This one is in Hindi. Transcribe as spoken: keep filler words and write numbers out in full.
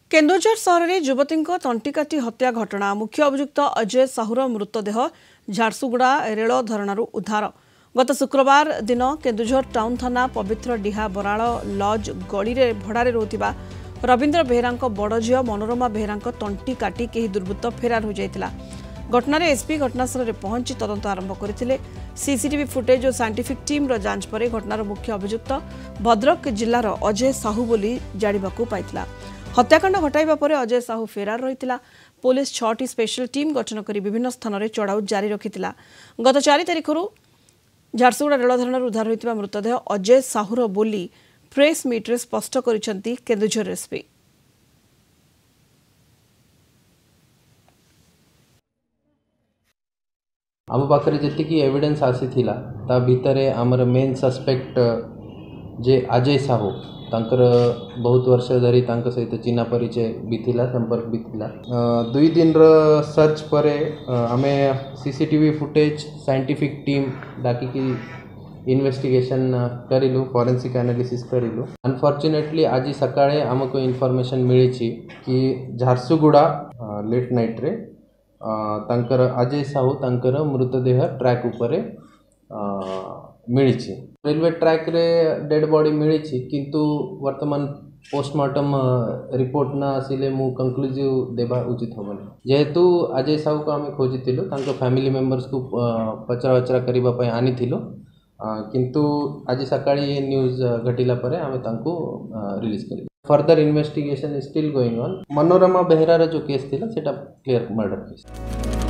केन्दुझर सहर में युवती तंटिकाटी हत्या घटना मुख्य अभियुक्त अजय साहूर मृतदेह झारसुगुड़ा रेल धरणु उद्धार। गत शुक्रवार दिन केन्दुझर टाउन थाना पवित्र डिहा बराल लज गली भड़ारे रोकथिबा रवींद्र बेहरा बड़ झील मनोरमा बेहरा तंटी काटी कई दुर्वृत्त फेरार हो जाता। घटना एसपी घटनास्थल में पहुंची तदंत आरंभ करते। सीसीटीवी फुटेज और साइंटिफिक टीम जांच पर घटनार मुख्य अभियुक्त भद्रक जिलार अजय साहू बोली जाणिबाकू पाइथिला। हत्याकांड घटाइबा परे अजय साहू फेरार रहितिला। पुलिस छटी स्पेशल टीम गठन कर विभिन्न स्थान में चढ़ाऊ जारी रखिथिला। गत चार तारिखर झारसुगुड़ा रेल धरणु उद्धार होइतिबा मृतदेह अजय साहूर बोली प्रेस मीट्रे स्पष्ट करिसेंती केन्दुझर एसपी। आम पाखे जी एविडेंस आसी थिला ता भितर आमर मेन सस्पेक्ट जे अजय साहू तांकर बहुत वर्ष धरी तांक सहित चिन्ह परिचय भी थिला, संपर्क भी थिला। दुई दिन सर्च पर आमे सीसीटीवी फुटेज साइंटिफिक टीम डाकिकी इन्वेस्टिगेशन करिलु, फॉरेंसिक एनालिसिस करिलु। अनफॉर्चुनेटली आज सकाळे आमको इन्फॉर्मेशन मिली कि झारसुगुड़ा लेट नाइट रे तांकर अजय साहू तांकर मृतदेह ट्रैक उपरे मिली। रेलवे ट्रैक रे डेड बॉडी मिली किंतु वर्तमान पोस्टमार्टम रिपोर्ट न आसिले मु कंक्लूसिव देबा उचित होबनी। जेहेतु अजय साहू को आमे खोजिथिलु तांको फैमिली मेंबर्स को पचरा वचरा करिबा पय आनिथिलु, किंतु आज सकाळी न्यूज घटिला परे आमे तांको रिलीज करी। Further investigation is still going on. Manorama बेहरार जो केस थिला सेटा क्लियर मर्डर केस।